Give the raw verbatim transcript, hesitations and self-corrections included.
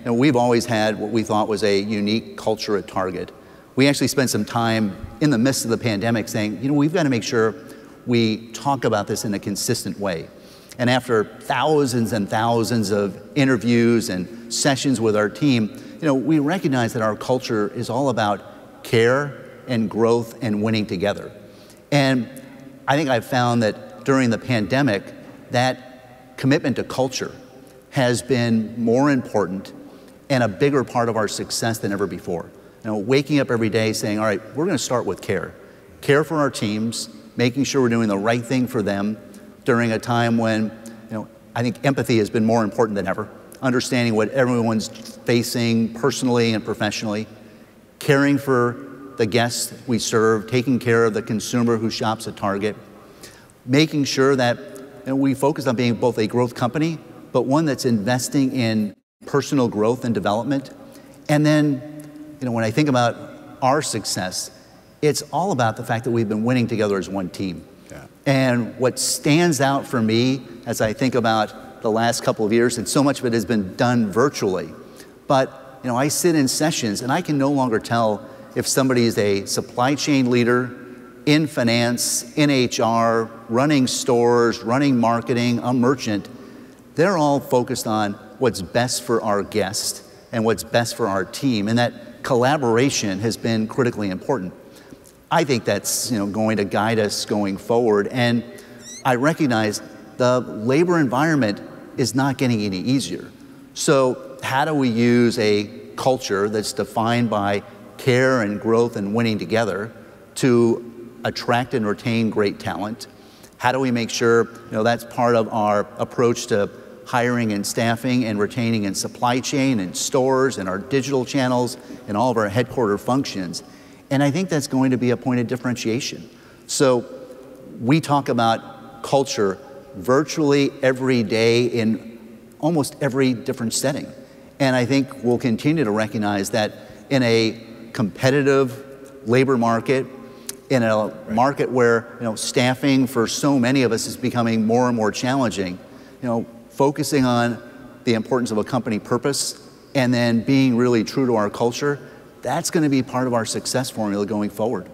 you know, we've always had what we thought was a unique culture at Target. We actually spent some time in the midst of the pandemic saying, you know, we've got to make sure we talk about this in a consistent way. And after thousands and thousands of interviews and sessions with our team, you know, we recognize that our culture is all about care and growth and winning together. And I think I've found that during the pandemic, that commitment to culture has been more important and a bigger part of our success than ever before. You know, waking up every day saying, all right, we're going to start with care. Care for our teams, making sure we're doing the right thing for them during a time when, you know, I think empathy has been more important than ever. Understanding what everyone's facing personally and professionally, caring for the guests we serve, taking care of the consumer who shops at Target, making sure that, you know, we focus on being both a growth company, but one that's investing in personal growth and development. And then, you know, when I think about our success, it's all about the fact that we've been winning together as one team. Yeah. And what stands out for me as I think about the last couple of years, and so much of it has been done virtually, but, you know, I sit in sessions and I can no longer tell if somebody is a supply chain leader, in finance, in H R, running stores, running marketing, a merchant. They're all focused on what's best for our guest and what's best for our team, and that collaboration has been critically important. I think that's, you know, going to guide us going forward, and I recognize the labor environment is not getting any easier. So how do we use a culture that's defined by care and growth and winning together to attract and retain great talent? How do we make sure, you know, that's part of our approach to hiring and staffing and retaining in supply chain and stores and our digital channels and all of our headquarter functions? And I think that's going to be a point of differentiation. So we talk about culture virtually every day in almost every different setting. And I think we'll continue to recognize that in a competitive labor market, in a right. market where, you know, staffing for so many of us is becoming more and more challenging, you know, focusing on the importance of a company purpose and then being really true to our culture, that's going to be part of our success formula going forward.